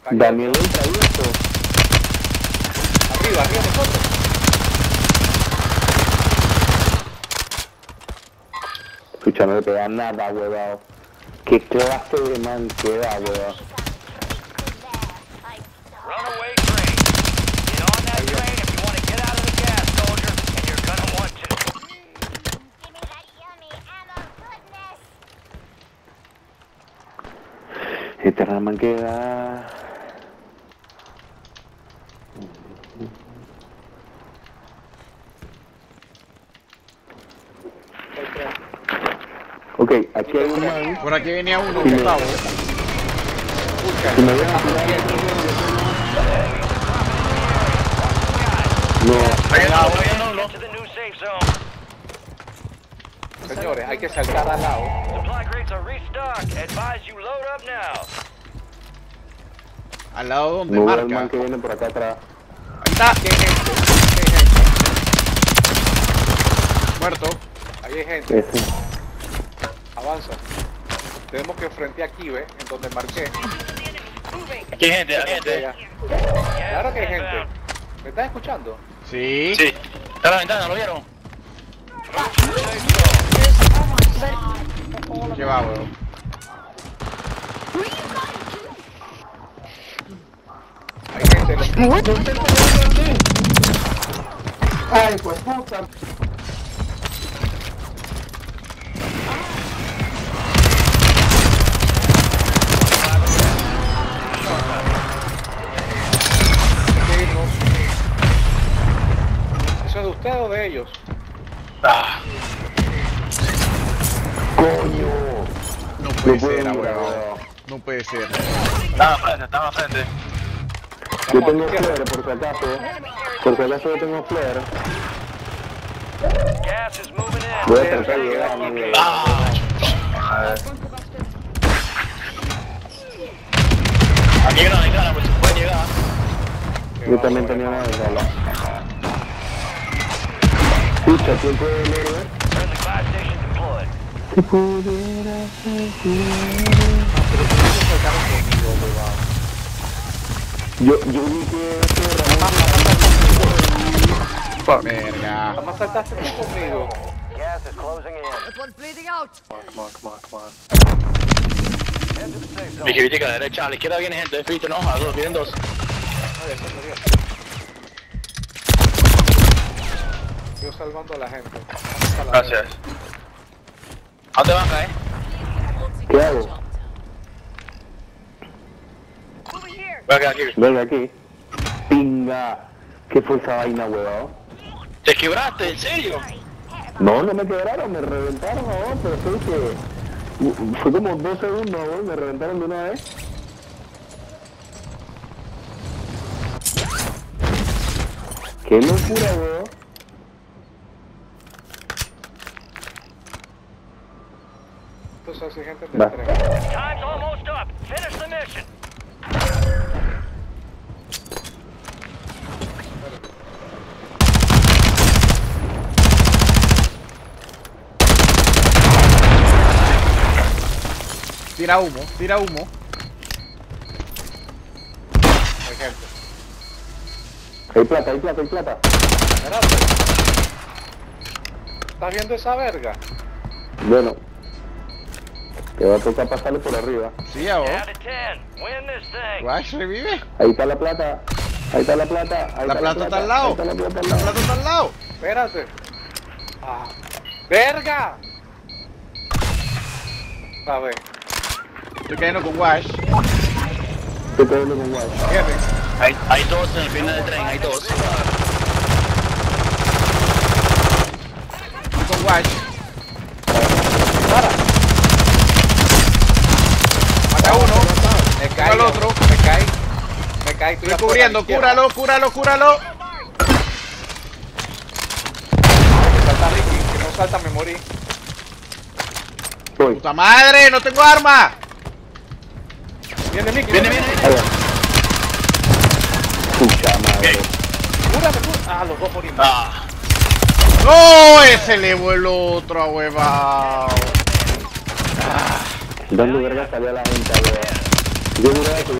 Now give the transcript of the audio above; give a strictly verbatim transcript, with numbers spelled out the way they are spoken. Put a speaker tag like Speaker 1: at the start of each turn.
Speaker 1: Daniel entra abierto.
Speaker 2: Arriba, arriba nosotros.
Speaker 1: Escucha, no le pega nada, huevado. ¿Qué clase de man queda, huevado?
Speaker 3: Runaway train. Get on that train if you want to get out of the gas, soldier, and you're gonna want to.
Speaker 4: Give me that yummy ammo goodness.
Speaker 1: Esta man queda... Ok, aquí hay un man.
Speaker 5: Por aquí venía uno,
Speaker 1: Sí,
Speaker 5: Gustavo.
Speaker 1: Si me dejan tirar... No,
Speaker 3: Get to the new safe zone.
Speaker 2: Señores, hay que saltar al lado.
Speaker 3: Supply crates are restocked. Advise you load up now.
Speaker 5: Al lado donde
Speaker 1: no veo el man
Speaker 5: marca.
Speaker 1: que viene por acá atrás.
Speaker 5: Ahí está.
Speaker 2: Aquí hay gente. Aquí hay gente.
Speaker 5: Muerto.
Speaker 2: Ahí hay gente.
Speaker 1: Ese.
Speaker 2: Avanza. Tenemos que frente aquí, ¿ves? En donde marqué.
Speaker 6: Aquí hay gente, aquí hay gente.
Speaker 2: Allá. Claro que hay gente. ¿Me estás escuchando?
Speaker 5: Sí.
Speaker 6: Sí. Está en la ventana, ¿lo vieron?
Speaker 5: ¿Qué va, weón?
Speaker 2: Hay gente.
Speaker 1: Ay, pues puta.
Speaker 2: ¿Eso es de usted o de ellos?
Speaker 6: Ah,
Speaker 1: Coño.
Speaker 5: No puede
Speaker 1: No puedo
Speaker 5: ser,
Speaker 1: mirar,
Speaker 5: weón.
Speaker 1: weón.
Speaker 5: No puede ser.
Speaker 6: estaba frente, estaba frente.
Speaker 1: Yo
Speaker 2: Vamos,
Speaker 1: tengo
Speaker 2: izquierda.
Speaker 1: flare por si acaso. Por si acaso yo tengo flare.
Speaker 3: Gas is moving in.
Speaker 1: Voy a tratar de llegar a mi...
Speaker 6: Ah, aquí hay una ventana, pues pueden llegar.
Speaker 1: Yo también tenía una de bala. Escucha, ¿quién puede leer, eh?
Speaker 3: Friendly fire station deployed.
Speaker 1: Si pudiera ser Yo, yo vi que ese Ramón...
Speaker 5: Verga.
Speaker 2: Jamás saltaste tú conmigo.
Speaker 3: Gas is closing in.
Speaker 2: Come on, come on, come on.
Speaker 3: Head to the safe zone.
Speaker 6: Vigilítica a la derecha, a la izquierda viene gente, viste, no, a dos, vienen dos.
Speaker 2: Yo salvando a la gente.
Speaker 6: Gracias. ¿A dónde van, eh?
Speaker 1: ¿Qué hago?
Speaker 6: Voy a quedar aquí.
Speaker 1: Venga aquí. Pinga. ¿Qué fue esa vaina, huevado?
Speaker 6: ¿Te quebraste? ¿En serio?
Speaker 1: No, no me quebraron, me reventaron, ¿no? Pero fue que... Fue como dos segundos, güey, me reventaron de una vez. Qué locura, weón.
Speaker 2: Entonces hay gente de
Speaker 1: Va.
Speaker 2: tren.
Speaker 3: Time's almost up. Finish the mission.
Speaker 5: Tira humo, tira humo.
Speaker 2: Hay gente.
Speaker 1: Hay plata, hay plata, hay plata.
Speaker 2: Espérate. ¿Estás viendo esa verga?
Speaker 1: Bueno. Te va a tocar pasarle por arriba.
Speaker 5: Sí, a vos.
Speaker 3: Down to ten. Win this thing.
Speaker 5: Wash revive.
Speaker 1: Ahí está la plata. Ahí está la plata. Ahí
Speaker 5: La
Speaker 1: está
Speaker 5: plata está al lado.
Speaker 1: Ahí está la plata al
Speaker 5: La
Speaker 1: lado.
Speaker 5: plata está al lado.
Speaker 2: Espérate. Ah. ¡Verga! A ver.
Speaker 5: Estoy cayendo con Wash.
Speaker 1: Estoy cayendo con guay.
Speaker 5: Fíjate.
Speaker 6: Hay, hay dos en el final del tren, hay dos.
Speaker 5: Estoy con Wash.
Speaker 2: Para.
Speaker 5: Mata a uno.
Speaker 2: Me
Speaker 5: Cura
Speaker 2: cae.
Speaker 5: al otro.
Speaker 2: Me cae. Me cae.
Speaker 5: Estoy cubriendo. Cúralo, cúralo, cúralo.
Speaker 2: Salta Ricky. Si no salta me morí.
Speaker 1: Voy.
Speaker 5: ¡Puta madre! ¡No tengo arma!
Speaker 2: Viene Mickey.
Speaker 6: Viene, viene, viene.
Speaker 1: Allá. Pucha madre.
Speaker 2: Cúrame, cúrame. Ah, los dos morimos.
Speaker 6: Ah.
Speaker 5: ¡No! Ese le vuelvo otro a huevado.
Speaker 1: Dando verga salió a la gente, weón. Yo juraba que